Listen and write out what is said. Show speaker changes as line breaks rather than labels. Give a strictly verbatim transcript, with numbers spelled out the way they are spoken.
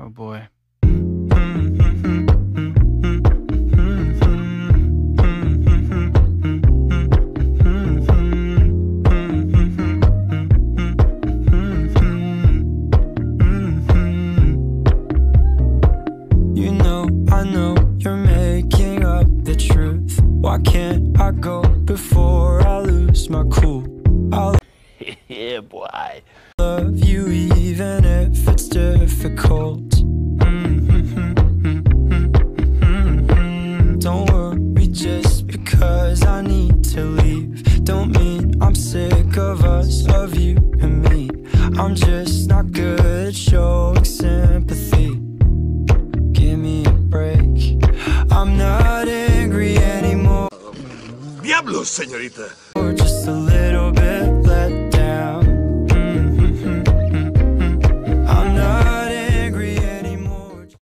Oh boy.
You know, I know you're making up the truth. Why can't I go before I lose my cool? I'll
Yeah, boy.
love you even if it's difficult. Don't worry just because I need to leave. Don't mean I'm sick of us, of you and me. I'm just not good at showing sympathy. Give me a break. I'm not angry anymore.
Diablos, señorita.
Or just a little